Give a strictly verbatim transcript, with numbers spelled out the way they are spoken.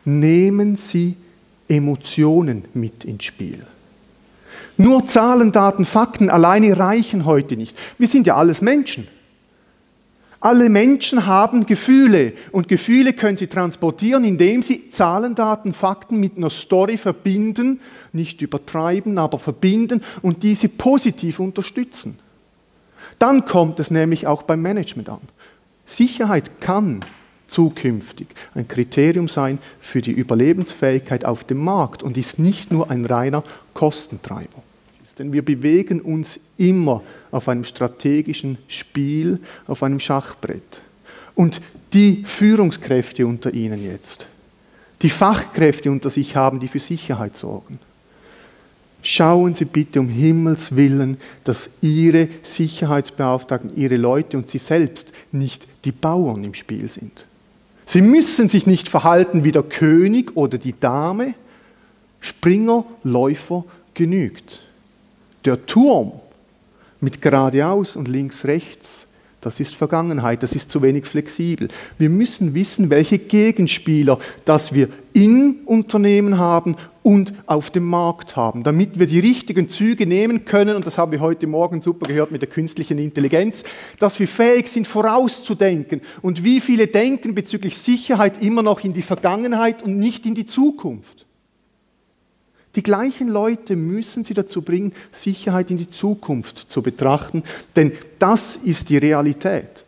nehmen Sie Emotionen mit ins Spiel. Nur Zahlen, Daten, Fakten alleine reichen heute nicht. Wir sind ja alles Menschen. Alle Menschen haben Gefühle und Gefühle können sie transportieren, indem sie Zahlen, Daten, Fakten mit einer Story verbinden, nicht übertreiben, aber verbinden und diese positiv unterstützen. Dann kommt es nämlich auch beim Management an. Sicherheit kann zukünftig ein Kriterium sein für die Überlebensfähigkeit auf dem Markt und ist nicht nur ein reiner Kostentreiber. Denn wir bewegen uns immer auf einem strategischen Spiel, auf einem Schachbrett. Und die Führungskräfte unter Ihnen jetzt, die Fachkräfte unter sich haben, die für Sicherheit sorgen, schauen Sie bitte um Himmels Willen, dass Ihre Sicherheitsbeauftragten, Ihre Leute und Sie selbst nicht die Bauern im Spiel sind. Sie müssen sich nicht verhalten wie der König oder die Dame. Springer, Läufer genügt. Der Turm mit geradeaus und links, rechts, das ist Vergangenheit, das ist zu wenig flexibel. Wir müssen wissen, welche Gegenspieler, das wir im Unternehmen haben und auf dem Markt haben, damit wir die richtigen Züge nehmen können, und das haben wir heute Morgen super gehört mit der künstlichen Intelligenz, dass wir fähig sind, vorauszudenken. Und wie viele denken bezüglich Sicherheit immer noch in die Vergangenheit und nicht in die Zukunft? Die gleichen Leute müssen Sie dazu bringen, Sicherheit in die Zukunft zu betrachten, denn das ist die Realität.